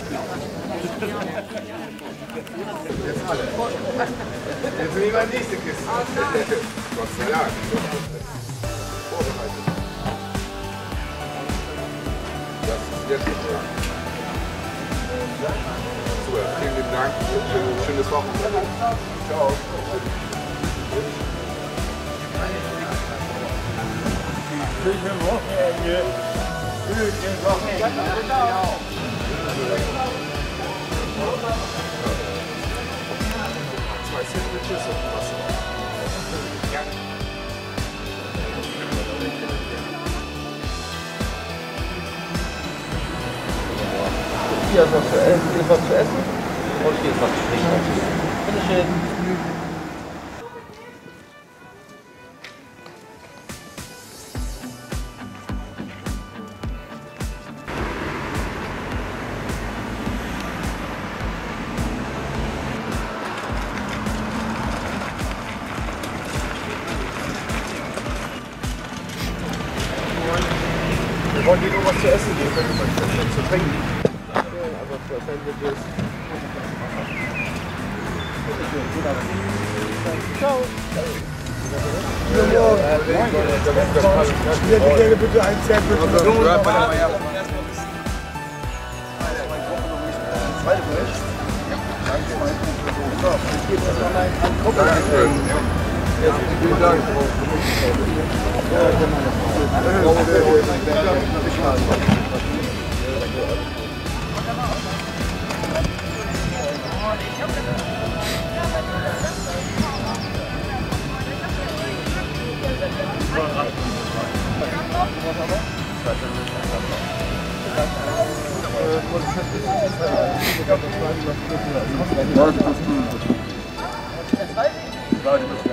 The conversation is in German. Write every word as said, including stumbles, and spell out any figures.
Jetzt alle. Jetzt nehmen wir die nächste Kiste. Gott sei Dank. Vorbereitet. Das ist sehr gut. Super, vielen lieben Dank. Schönes Wochenende. Ciao. Schönes Wochenende. Schönes Wochenende. Ciao. Zwei Sandwiches und Wasser. Hier ist was zu essen, hier ist was zu essen und hier ist was zu trinken. Bitte schön. Wir wollen dir nur was zu essen geben, wenn du was zu trinken. Also für Sandwiches. Ciao. Ich hätte gerne bitte ein Sandwich. Zweite Bericht. Dankeschön. Vielen Dank. Ja, das ist gut.